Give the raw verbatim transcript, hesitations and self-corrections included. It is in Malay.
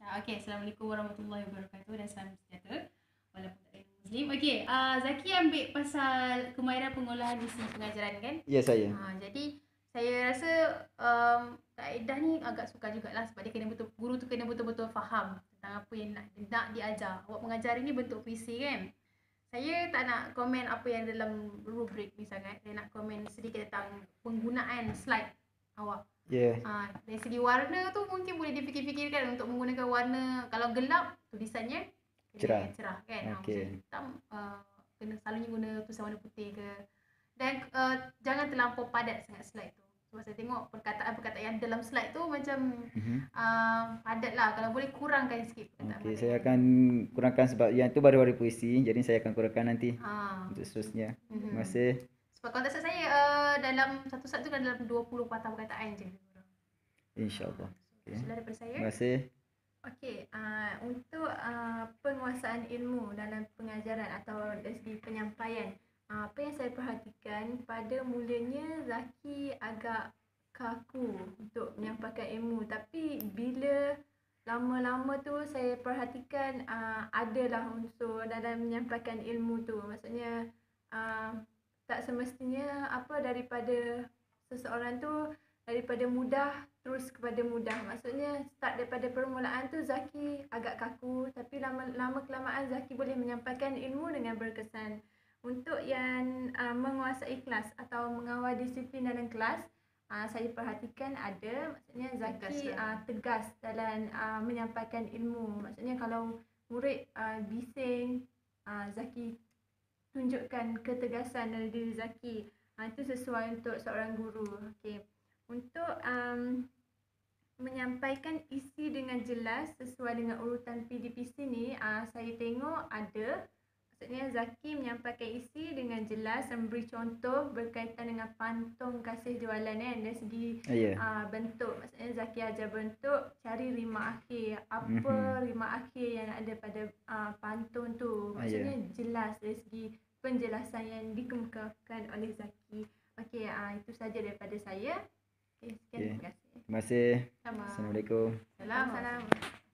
Okey, Assalamualaikum warahmatullahi wabarakatuh dan salam sejahtera walaupun tak ada Muslim. Okey, uh, Zaki ambil pasal kemahiran pengolahan isi pengajaran kan? Ya, saya. Uh, jadi saya rasa um, kaedah ni agak sukar jugalah sebab dia kena betul, guru tu kena betul-betul faham tentang apa yang nak, nak diajar. Awak mengajar ini bentuk puisi kan? Saya tak nak komen apa yang dalam rubrik ni sangat. Saya nak komen sedikit tentang penggunaan slide awak. Ya. Yeah. Ha, dari segi warna tu mungkin boleh dipikir-fikirkan untuk menggunakan warna, kalau gelap tulisannya cerah, cerah kan. Okay. Ha, hitam uh, kena selalunya guna tulisan warna putih ke. Dan uh, jangan terlampau padat sangat slide tu. Sebab saya tengok perkataan-perkataan dalam slide tu macam uh-huh. uh, padat lah. Kalau boleh kurangkan sikit perkataan. Okay, saya akan kurangkan sebab yang tu baru-baru puisi. Jadi saya akan kurangkan nanti ha. untuk seterusnya. Uh-huh. Terima kasih. Sebab kalau tak salah saya uh, dalam satu slide tu kan dalam dua puluh patah perkataan je. InsyaAllah. Okay. Sila daripada saya. Terima kasih. Okey, uh, untuk uh, penguasaan ilmu dalam pengajaran atau dari segi penyampaian, uh, apa yang saya perhatikan pada mulanya Zaki agak kaku untuk menyampaikan ilmu, tapi bila lama-lama tu saya perhatikan uh, adalah unsur dalam menyampaikan ilmu tu. Maksudnya uh, tak semestinya apa daripada seseorang tu daripada mudah terus kepada mudah. Maksudnya start daripada permulaan tu Zaki agak kaku, tapi lama-lama kelamaan Zaki boleh menyampaikan ilmu dengan berkesan. Untuk yang uh, menguasai kelas atau mengawal disiplin dalam kelas, uh, saya perhatikan ada, maksudnya Zaki tegas, uh, tegas dalam uh, menyampaikan ilmu. Maksudnya kalau murid uh, bising, uh, Zaki tunjukkan ketegasan dari diri Zaki. Uh, itu sesuai untuk seorang guru. Okey. Untuk um, menyampaikan isi dengan jelas sesuai dengan urutan P D P C ni, uh, saya tengok ada, maksudnya Zaki menyampaikan isi dengan jelas, memberi contoh berkaitan dengan pantun kasih jualan kan, dari segi yeah. uh, bentuk. Maksudnya Zaki ajar bentuk, cari rima akhir, apa mm-hmm. rima akhir yang ada pada uh, pantun tu. Maksudnya yeah. jelas dari segi penjelasan yang dikemukakan oleh Zaki. Okey, uh, itu saja daripada saya. Okay, sekian, okay. Terima kasih. Terima kasih. Sama. Assalamualaikum. Salam. Salam.